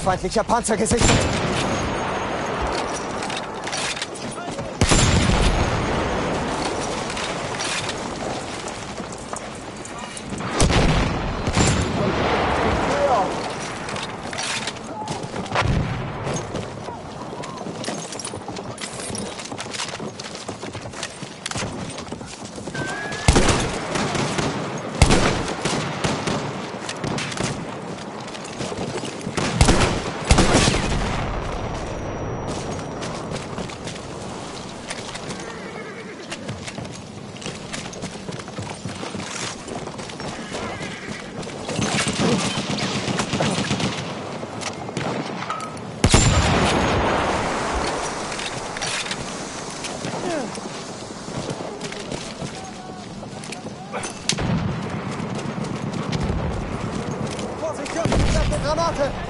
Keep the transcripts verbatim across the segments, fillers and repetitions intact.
Feindlicher Panzer gesichtet. Granate!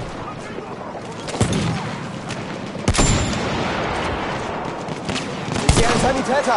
Ich sehe einen Sanitäter!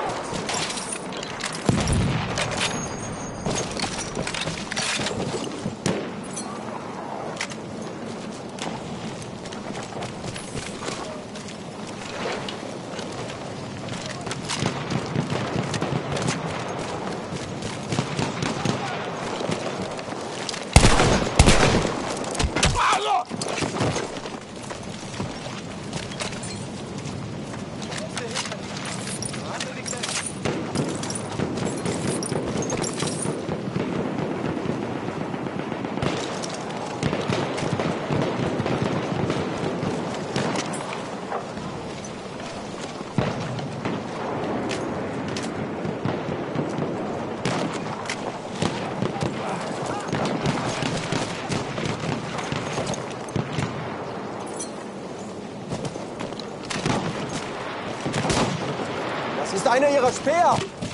Das ist einer ihrer Speer!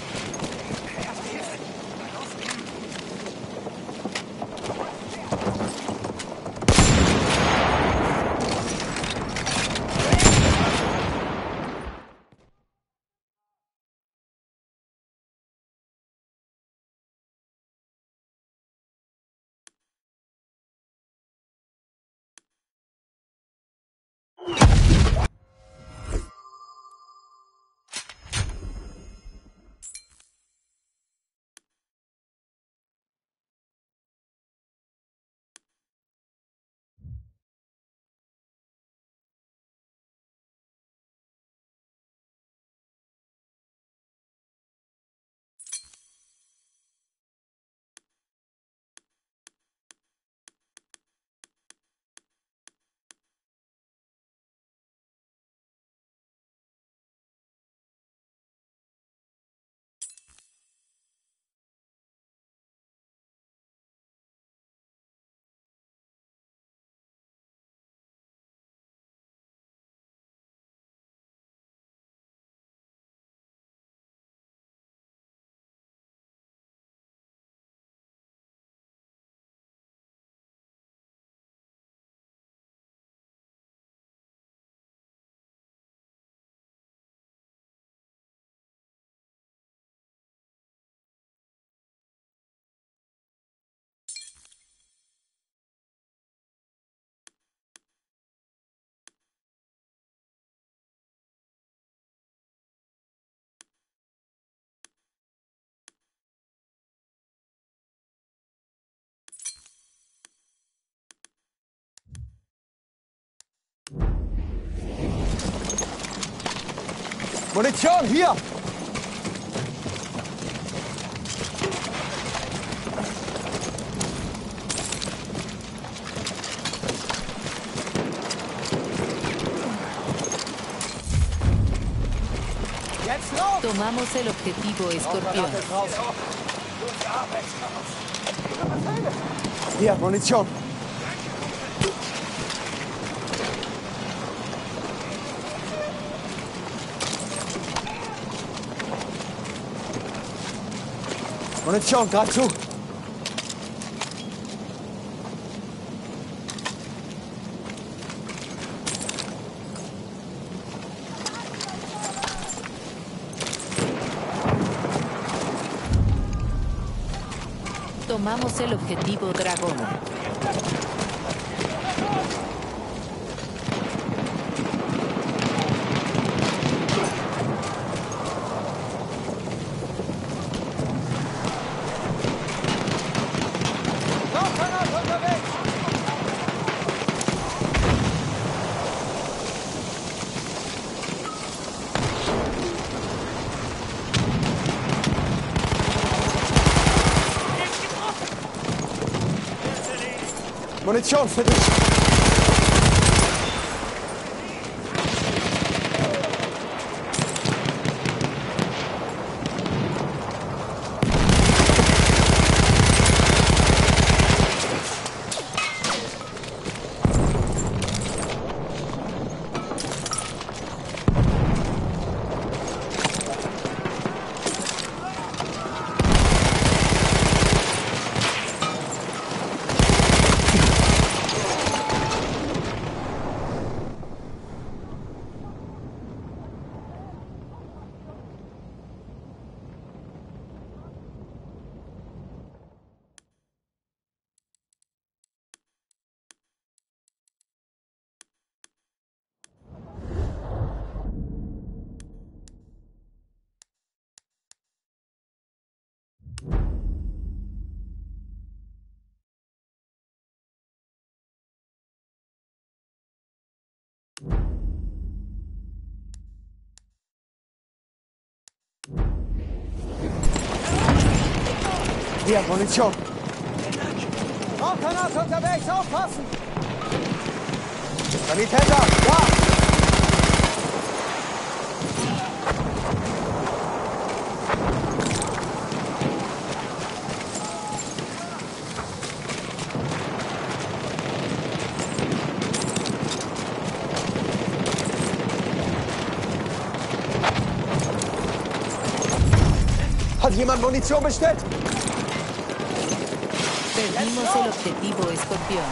Munition, hier! Jetzt raus! Tomamos el objetivo, Escorpión. Hier, Munition. Munition, gerade zu. Tomamos el objetivo Dragón. Munition für dich. Hier, Munition. Rauchgranate unterwegs, aufpassen! Sanitäter, ja! Hat jemand Munition bestellt? Perdimos el objetivo Escorpión.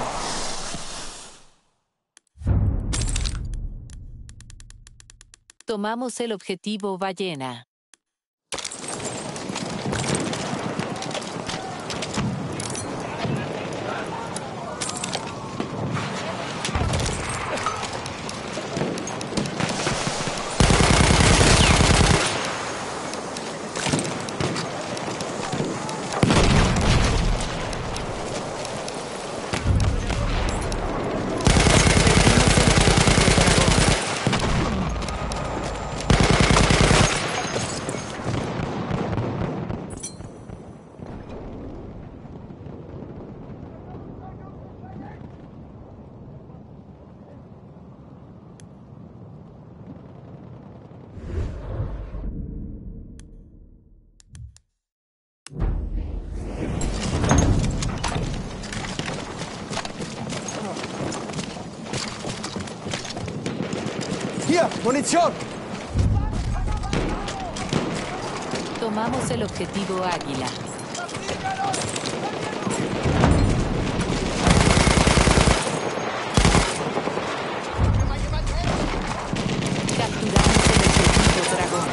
Tomamos el objetivo Ballena. Hier, Munition. Tomamos el objetivo Águila. Capturamos el objetivo Dragón.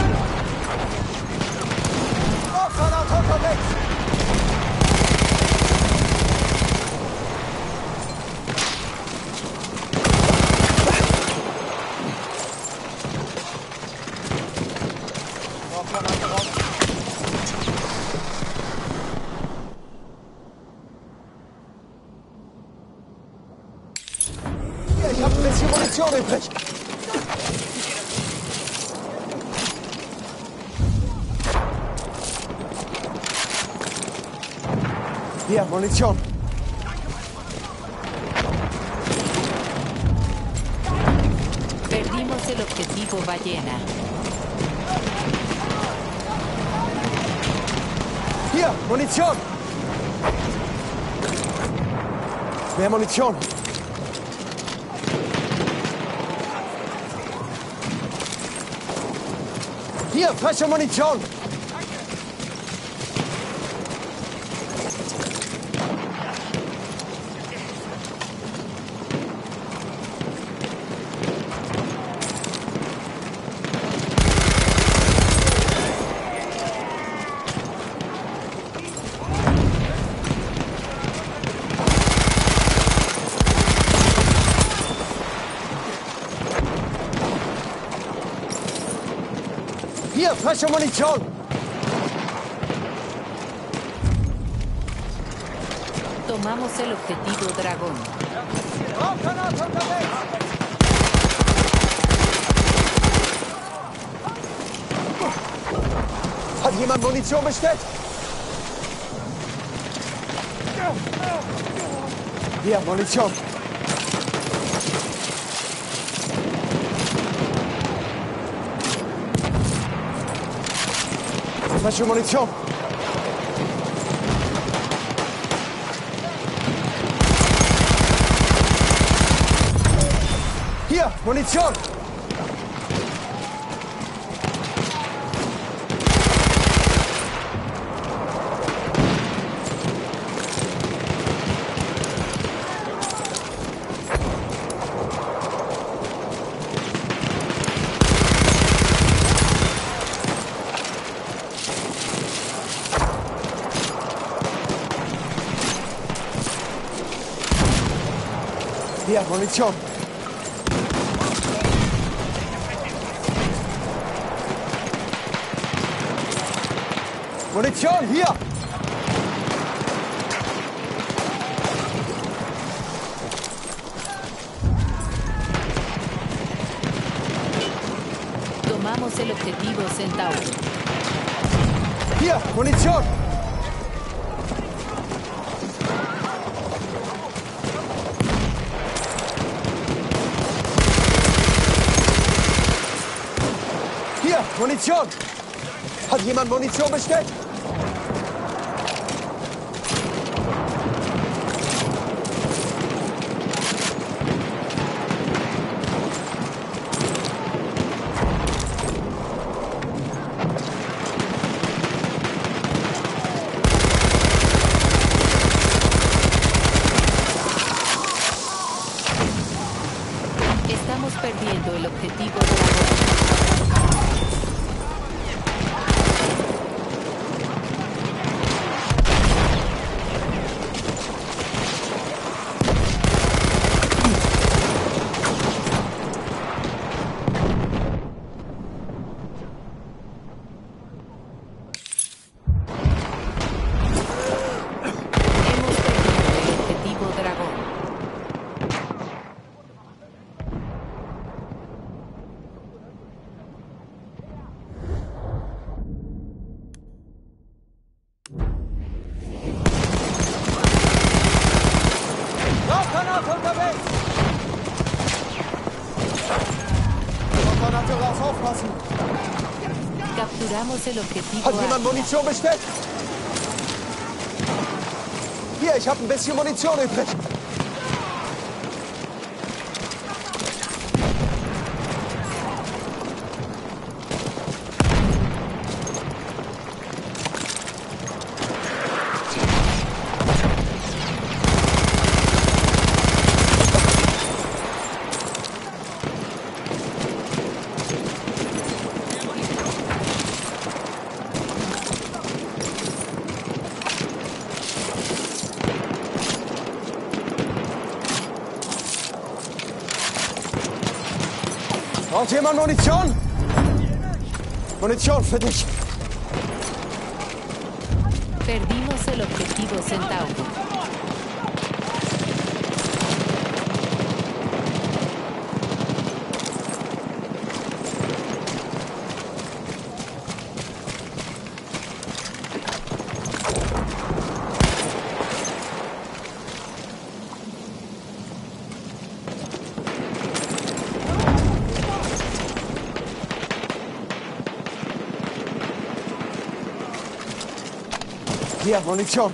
Rauchgranate unterwegs. Ich habe ein bisschen Munition übrig. Hier, Munition. Perdimos el objetivo Ballena. Hier, Munition. Mehr Munition. Hier, frische Munition. Hier, frische Munition. Tomamos el objetivo Dragón. Rauchgranate unterwegs. Hat jemand Munition bestellt? Hier, Munition. Frische Munition. Hier, Munition. Hier, Munition. Munition, hier! Tomamos el objetivo Centauro. Hier, Munition! Hier, Munition! Hat jemand Munition bestellt? Estamos perdiendo el objetivo Dragón. Unterwegs! Granate raus, aufpassen! Capturamos el objetivo Hat jemand Águila. Munition bestellt? Hier, ich habe ein bisschen Munition übrig. Braucht jemand Munition? Munition für dich. Perdimos el objetivo Centauro. Hier, Munition.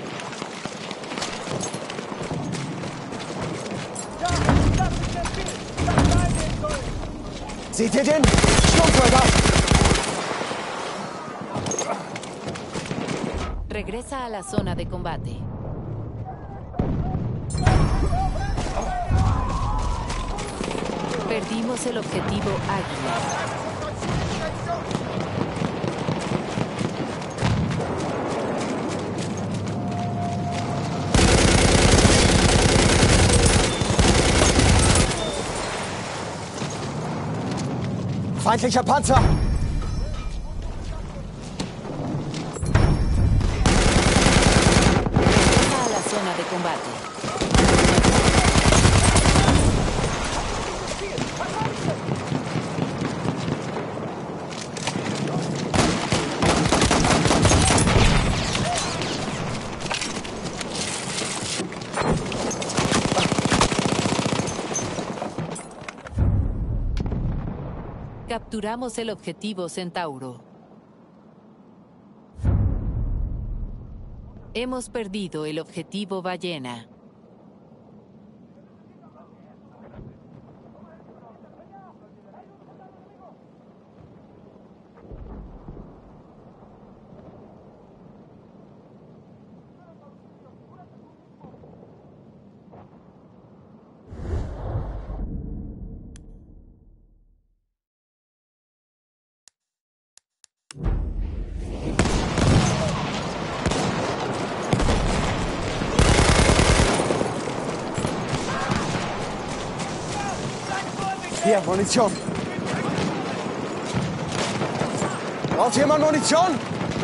Seht ihr den? Sturmsoldat! Regresa a la zona de combate. Perdimos el objetivo Águila. Feindlicher Panzer! Regresa a la zona de combate. Capturamos el objetivo Centauro. Hemos perdido el objetivo Ballena. Hier, Munition. Braucht jemand Munition?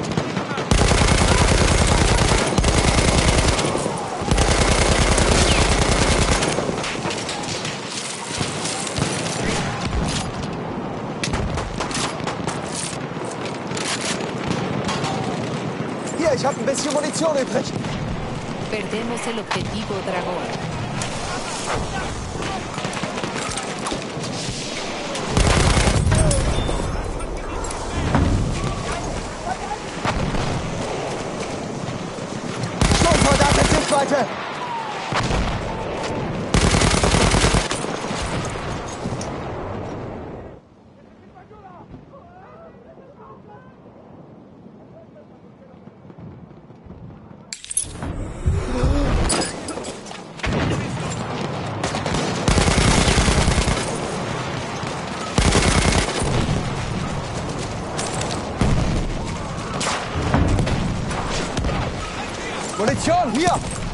Hier, ich habe ein bisschen Munition übrig. Perdemos el objetivo Dragón. Seite! Munition, hier!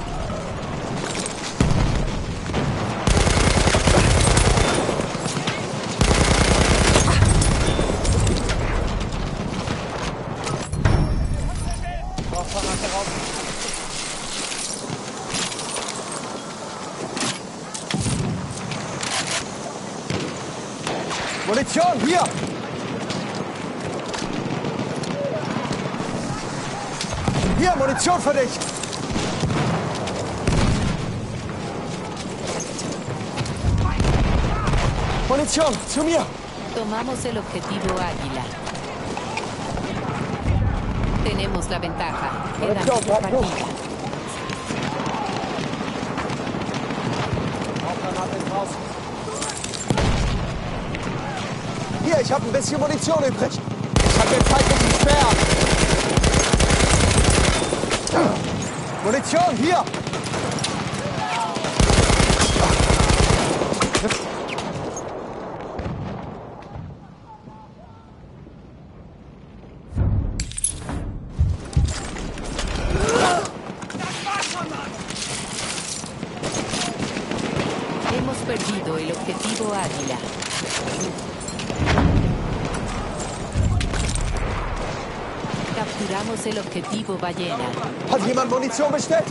Munition, hier! Hier, Munition für dich! Munition, zu mir! Tomamos el objetivo Águila. Tenemos la ventaja. Quedan dos partidas. Hier, ich habe ein bisschen Munition übrig. Ich habe den feindlichen Speer. Munition, hier! Hemos perdido el objetivo Águila. Capturamos el objetivo Ballena. Hat jemand Munition bestellt?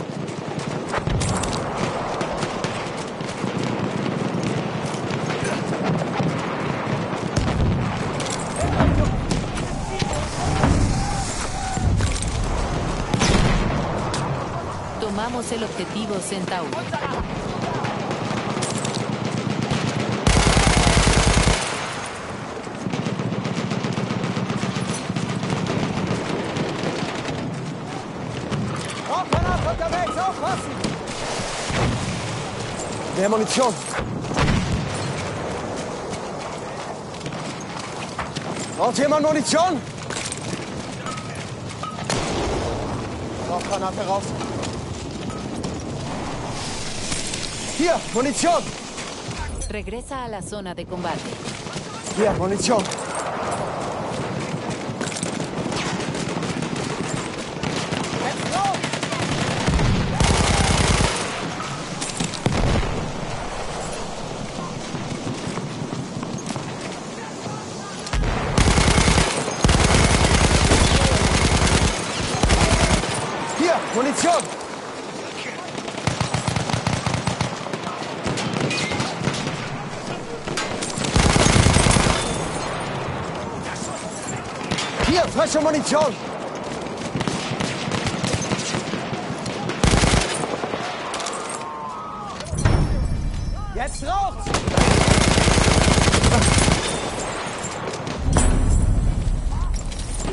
Tomamos el objetivo Centauro. Unterwegs, aufpassen! Mehr Munition. Braucht jemand Munition? Rauchgranate raus. Hier, Munition. Regresa a la zona de combate. Hier, Munition. Munition! Hier, frische Munition! Jetzt raucht's!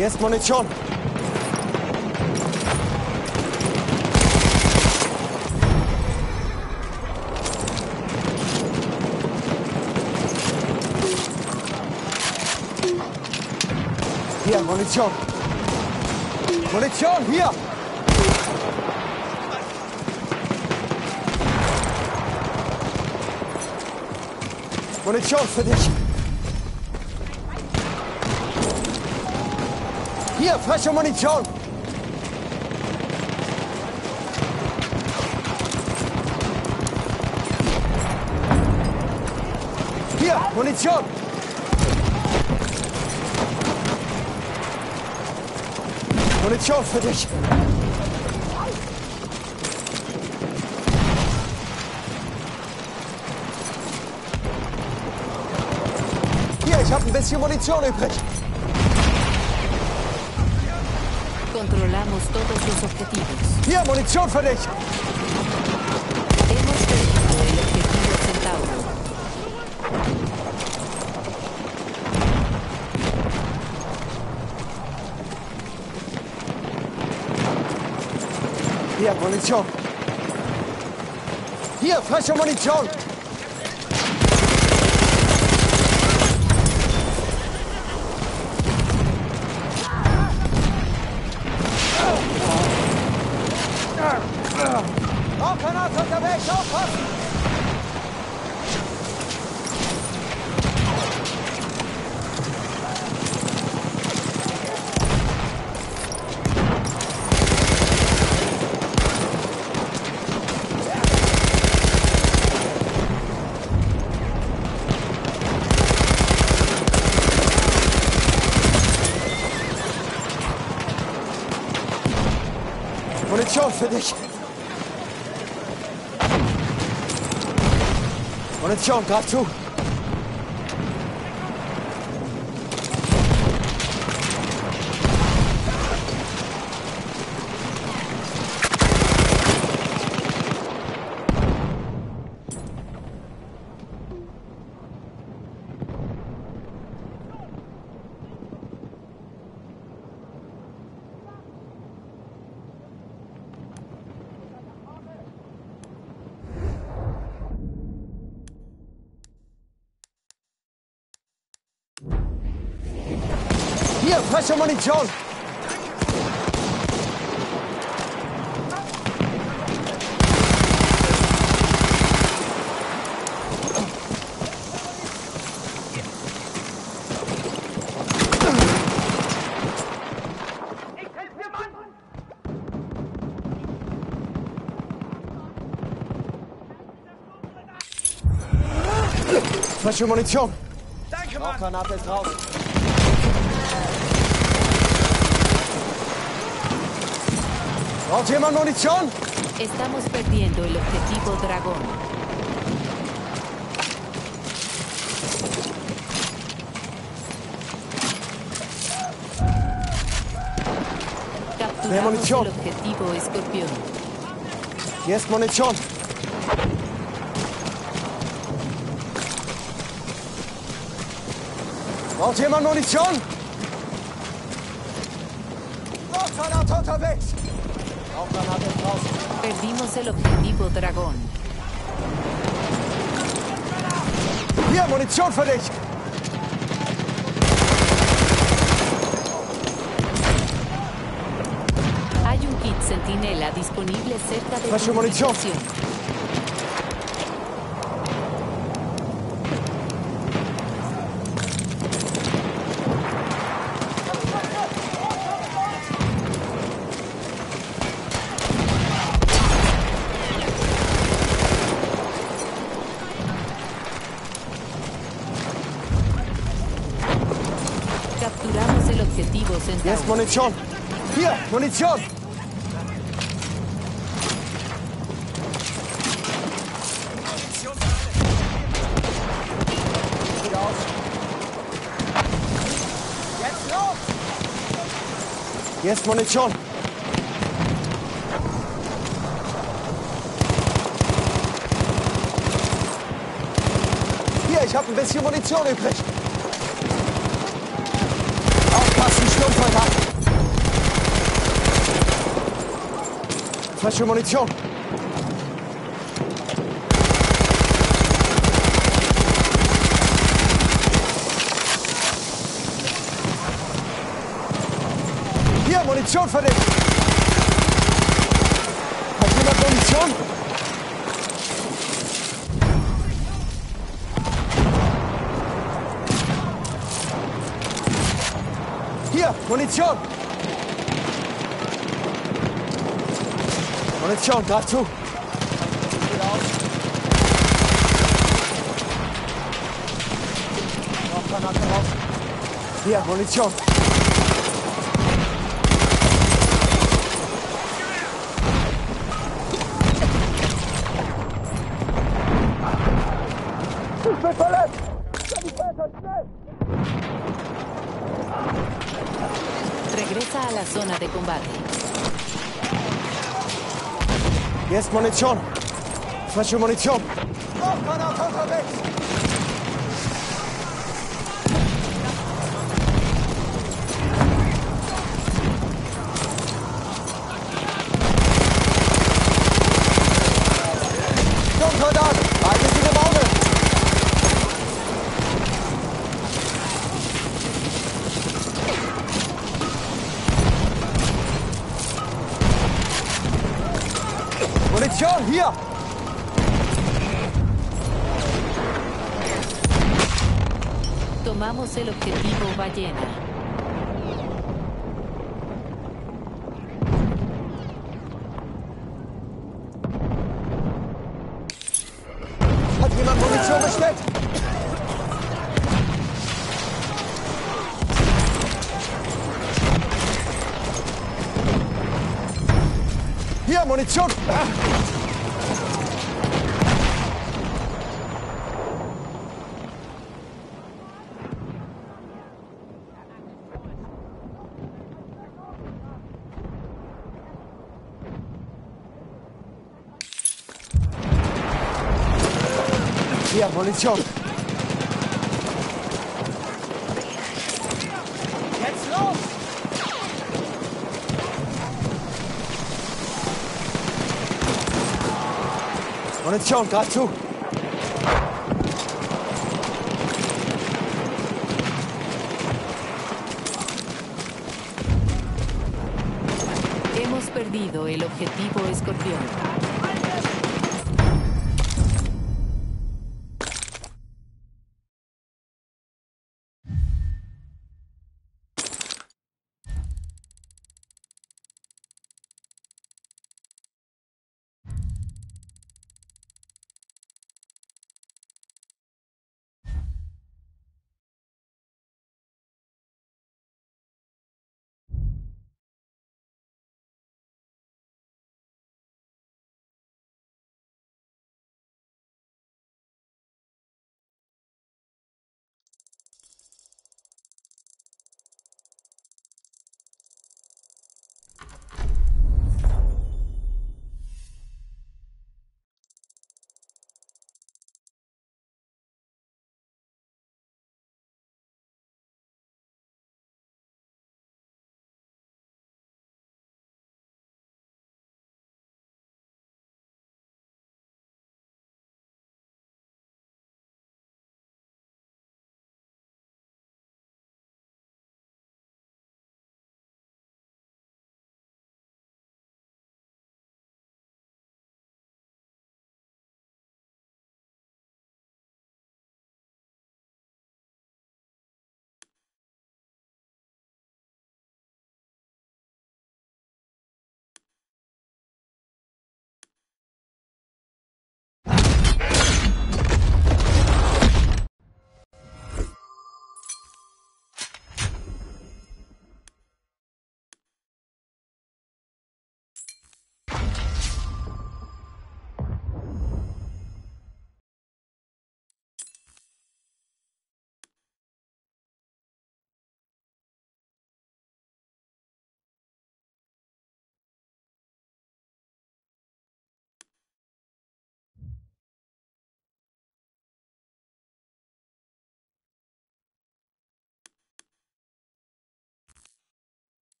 Hier ist Munition. Hier, Munition. Munition, hier! Munition für dich. Hier, frische Munition. Hier, Munition. Munition für dich. Hier, ich habe ein bisschen Munition übrig. Controlamos todos los objetivos. Hier, Munition für dich. Hemos perdido el objetivo Centauro. Hier, Munition. Hier, frische Munition. Rauchgranate unterwegs, aufpassen! Munition für dich. Munition, greif zu. Hier, frische Munition! Frische Munition! Danke, Mann! Rauchgranate ist raus! ¿Braucht jemand Munition? Estamos perdiendo el objetivo Dragón. Capturamos munición. el objetivo Escorpión. Hier ist Munition. Braucht jemand Munition? Rauchgranate unterwegs! Rauchgranate ist raus. Perdimos el objetivo Dragón. Hier, Munition für dich! Hay un kit Centinela disponible cerca de Frische tu munición. ubicación. Capturamos el objetivo Hier ist Centauro. Munition. Hier, Munition. Wieder aus. Jetzt los! Hier ist Munition. Hier, ich habe ein bisschen Munition übrig. Aufpassen, Schluck. Kontakt. Falsche Munition. Hier, Munition für dich. Hat jemand Munition? Hier, Munition. Munition, greif zu. Geht aus. Noch Granate raus. Hier, Munition. Ich bin verletzt! Schnell! Regresa a la zona de combate. Hier ist Munition. Falsche Munition. Noch Granate unterwegs! Soldat! Halten Sie im Auge! Munition, hier! Tomamos el objetivo Ballena. Hat jemand Munition bestellt? Hier, Munition! Hier, Munition! Jetzt los! Munition, greif zu! Hemos perdido el objetivo Escorpión.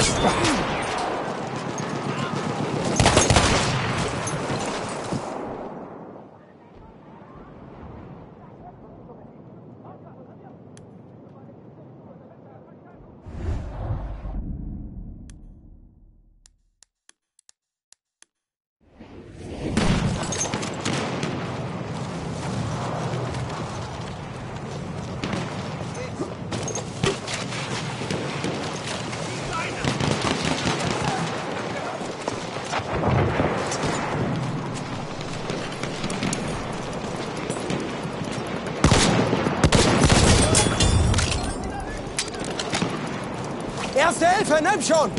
Erste Hilfe, nimm schon!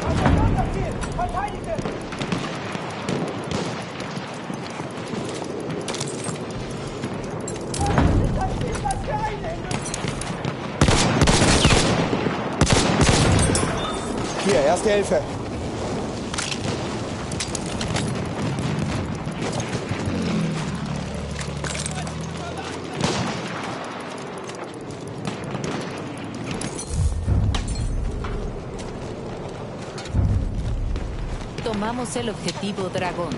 Hier, erste Hilfe. Tomamos el objetivo Dragón.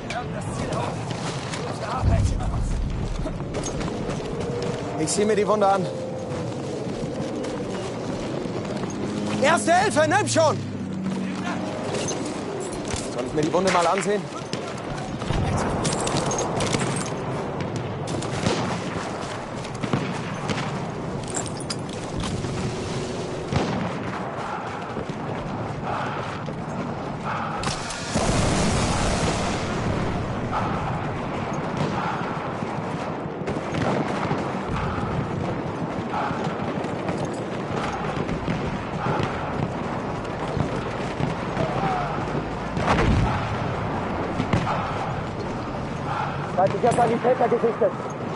Ich sehe mir die Wunde an. Erste Hilfe, nimm schon! Soll ich mir die Wunde mal ansehen? Ich habe die Täter gesichtet.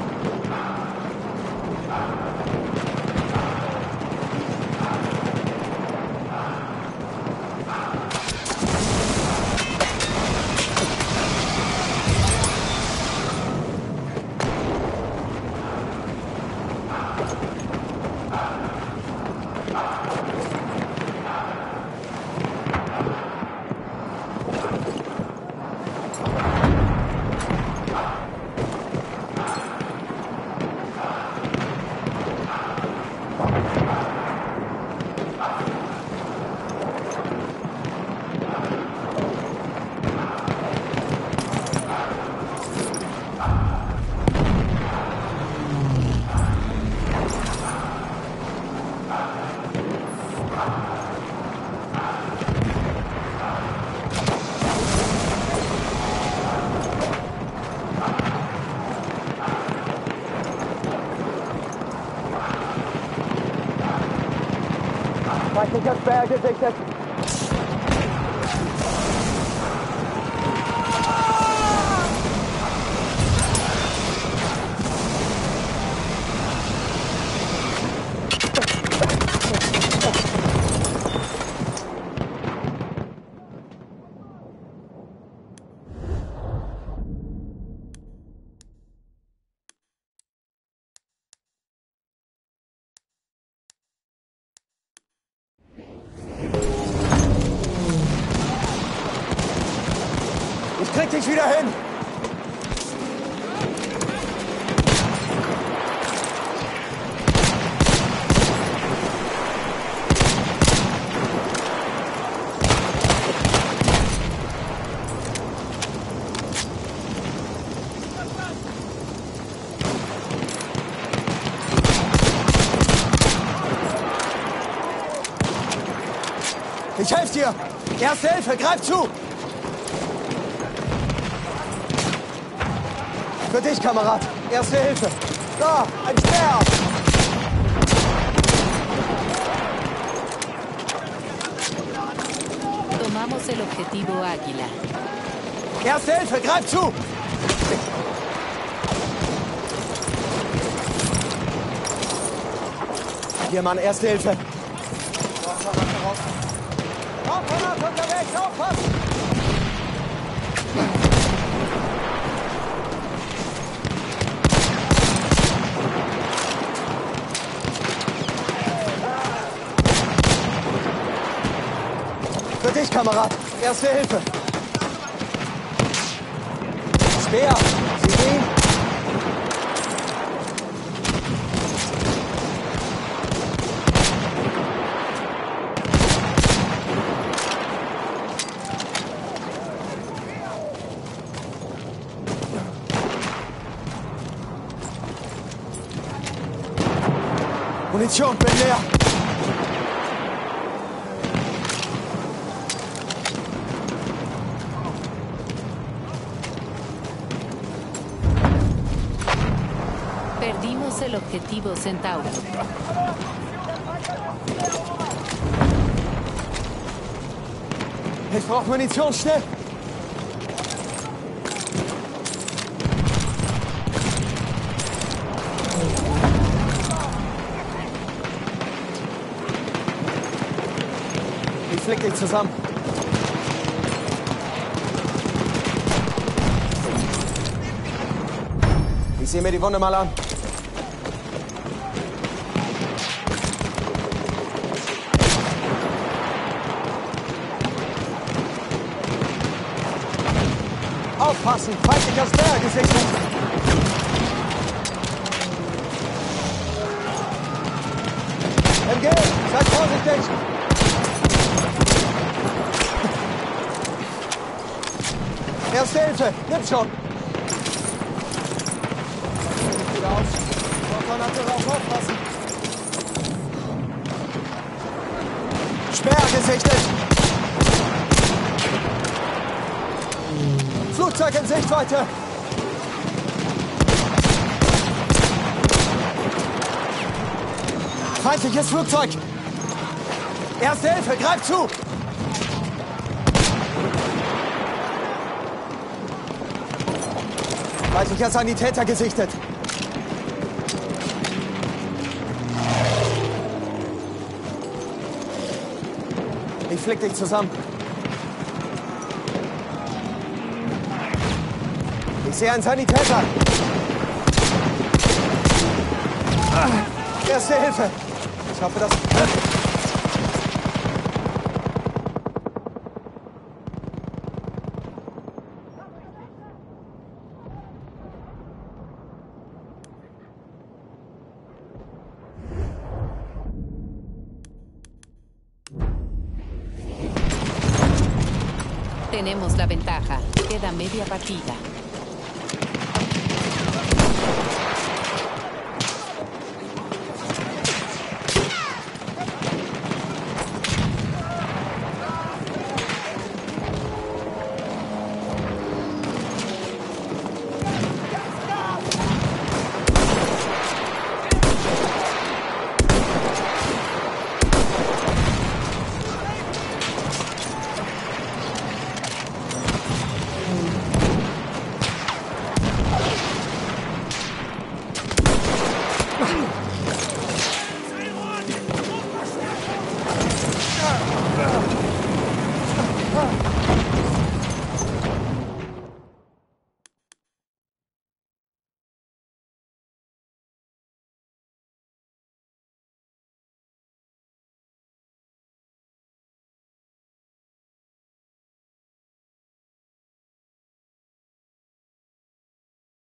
Ich hab's Berg gesichtet. Krieg dich wieder hin! Ich helfe dir! Erste Hilfe, greif zu! Für dich, Kamerad. Erste Hilfe. Da, ein Speer. Tomamos el objetivo Águila. Erste Hilfe, greif zu. Hier, Mann, Erste Hilfe. Aufpassen, unterwegs, aufpassen. Für dich, Kamerad. Erste Hilfe. Speer. Sie gehen. Munition, bin leer. Perdimos el objetivo Centauro. Ich brauche Munition, schnell. Ich flick dich zusammen. Ich sehe mir die Wunde mal an. Aufpassen! Feindlicher Speer gesichtet! M G, seid vorsichtig! Erste Hilfe, nimm schon! Wieder auf! Vorgranate rauf, aufpassen! Speer gesichtet! Flugzeug in Sichtweite! Feindliches Flugzeug! Erste Hilfe, greif zu! Feindlicher Sanitäter gesichtet! Ich flick dich zusammen. Ich sehe einen Sanitäter. Ah, erste Hilfe. Ich hoffe, dass... Tenemos la ventaja. Queda media partida.